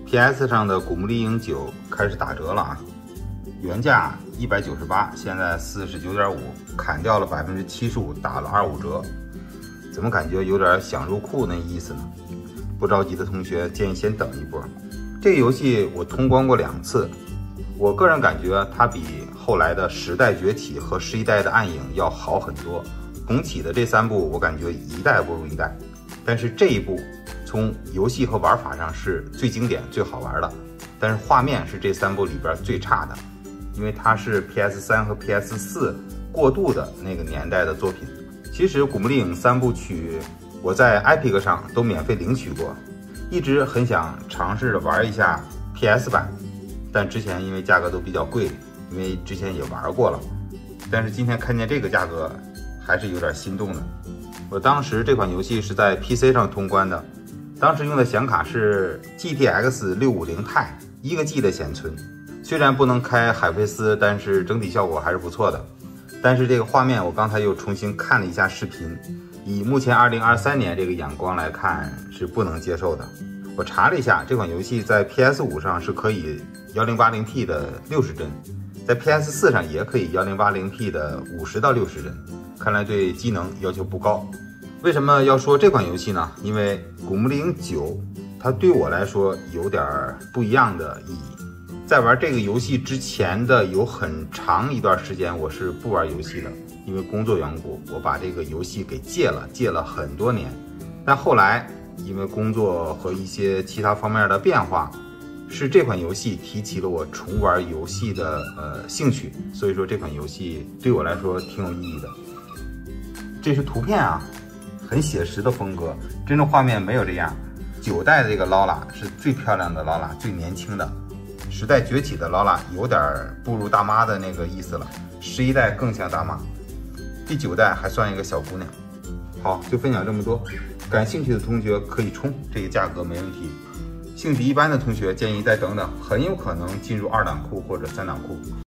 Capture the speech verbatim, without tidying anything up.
P S 上的《古墓丽影九》开始打折了啊，原价一百九十八，现在四十九点五，砍掉了百分之七十五，打了二五折。怎么感觉有点想入库那意思呢？不着急的同学建议先等一波。这个游戏我通关过两次，我个人感觉它比后来的《十代崛起》和《十一代的暗影》要好很多。重启的这三部，我感觉一代不如一代，但是这一部从游戏和玩法上是最经典、最好玩的，但是画面是这三部里边最差的，因为它是 P S 三 和 P S 四过渡的那个年代的作品。其实《古墓丽影》三部曲我在 Epic 上都免费领取过，一直很想尝试着玩一下 P S 版，但之前因为价格都比较贵，因为之前也玩过了，但是今天看见这个价格还是有点心动的。我当时这款游戏是在 P C 上通关的，当时用的显卡是 G T X 六五零 钛，一个 G 的显存，虽然不能开海飞丝，但是整体效果还是不错的。但是这个画面我刚才又重新看了一下视频，以目前二零二三年这个眼光来看是不能接受的。我查了一下，这款游戏在 P S 五 上是可以 一零八零P 的六十帧，在 P S 四 上也可以 一零八零P 的五十到六十帧，看来对机能要求不高。为什么要说这款游戏呢？因为《古墓丽影九》它对我来说有点不一样的意义。在玩这个游戏之前的有很长一段时间我是不玩游戏的，因为工作缘故，我把这个游戏给戒了，戒了很多年。但后来因为工作和一些其他方面的变化，是这款游戏提起了我重玩游戏的呃兴趣，所以说这款游戏对我来说挺有意义的。这是图片啊，很写实的风格，真正画面没有这样。九代的这个劳拉是最漂亮的劳拉，最年轻的。十代崛起的劳拉有点步入大妈的那个意思了，十一代更像大妈，第九代还算一个小姑娘。好，就分享这么多，感兴趣的同学可以冲，这个价格没问题。兴趣一般的同学建议再等等，很有可能进入二档库或者三档库。